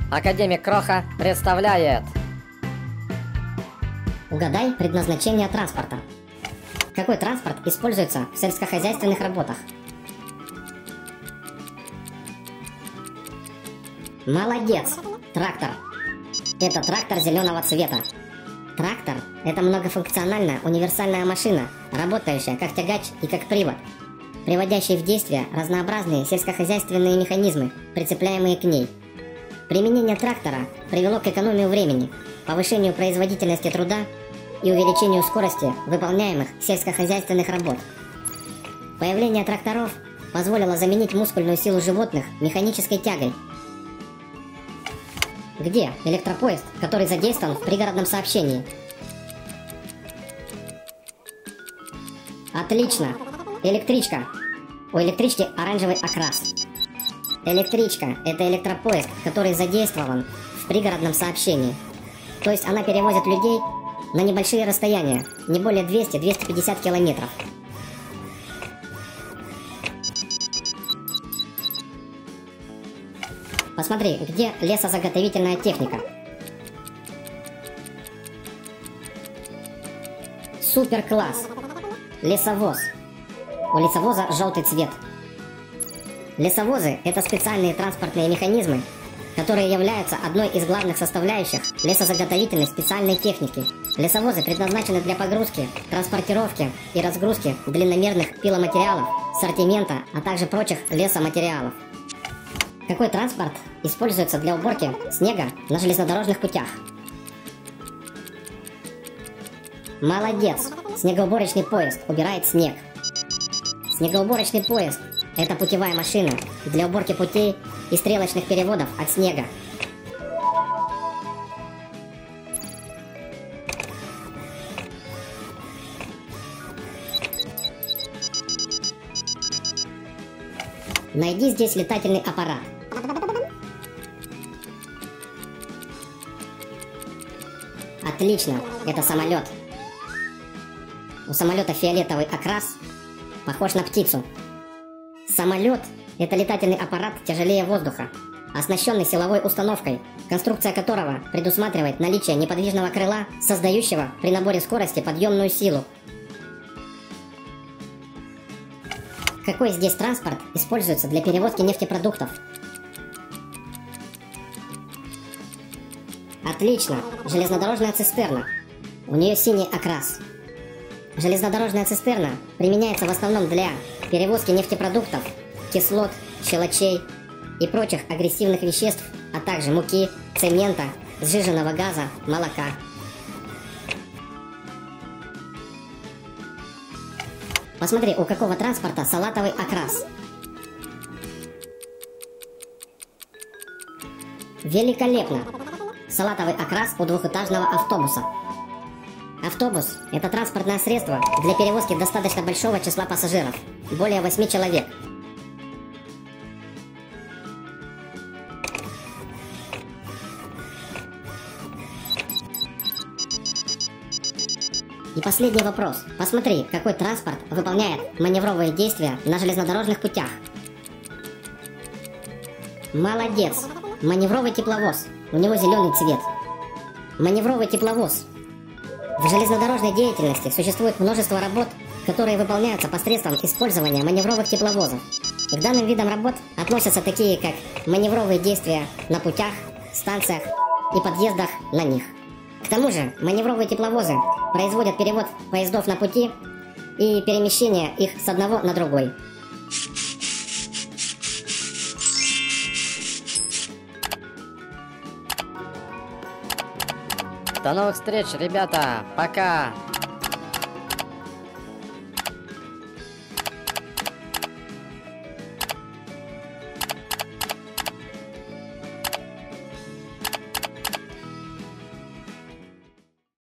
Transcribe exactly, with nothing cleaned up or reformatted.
Академик Кроха представляет. Угадай предназначение транспорта. Какой транспорт используется в сельскохозяйственных работах? Молодец! Трактор. Это трактор зеленого цвета. Трактор – это многофункциональная универсальная машина, работающая как тягач и как привод, приводящий в действие разнообразные сельскохозяйственные механизмы, прицепляемые к ней. Применение трактора привело к экономии времени, повышению производительности труда и увеличению скорости выполняемых сельскохозяйственных работ. Появление тракторов позволило заменить мускульную силу животных механической тягой. Где электропоезд, который задействован в пригородном сообщении? Отлично! Электричка. У электрички оранжевый окрас. Электричка – это электропоезд, который задействован в пригородном сообщении. То есть она перевозит людей на небольшие расстояния, не более двухсот — двухсот пятидесяти километров. Посмотри, где лесозаготовительная техника. Супер класс! Лесовоз. У лесовоза желтый цвет. Лесовозы – это специальные транспортные механизмы, которые являются одной из главных составляющих лесозаготовительной специальной техники. Лесовозы предназначены для погрузки, транспортировки и разгрузки длинномерных пиломатериалов, сортимента, а также прочих лесоматериалов. Какой транспорт используется для уборки снега на железнодорожных путях? Молодец! Снегоуборочный поезд убирает снег. Снегоуборочный поезд – это путевая машина для уборки путей и стрелочных переводов от снега. Найди здесь летательный аппарат. Отлично, это самолет. У самолета фиолетовый окрас, похож на птицу. Самолет – это летательный аппарат тяжелее воздуха, оснащенный силовой установкой, конструкция которого предусматривает наличие неподвижного крыла, создающего при наборе скорости подъемную силу. Какой здесь транспорт используется для перевозки нефтепродуктов? Отлично! Железнодорожная цистерна. У нее синий окрас. Железнодорожная цистерна применяется в основном для перевозки нефтепродуктов, кислот, щелочей и прочих агрессивных веществ, а также муки, цемента, сжиженного газа, молока. Посмотри, у какого транспорта салатовый окрас. Великолепно! Салатовый окрас у двухэтажного автобуса. Автобус – это транспортное средство для перевозки достаточно большого числа пассажиров, более восьми человек. И последний вопрос. Посмотри, какой транспорт выполняет маневровые действия на железнодорожных путях. Молодец! Маневровый тепловоз. У него зеленый цвет. Маневровый тепловоз. В железнодорожной деятельности существует множество работ, которые выполняются посредством использования маневровых тепловозов. И к данным видам работ относятся такие, как маневровые действия на путях, станциях и подъездах на них. К тому же маневровые тепловозы производят перевод поездов на пути и перемещение их с одного на другой. До новых встреч, ребята! Пока!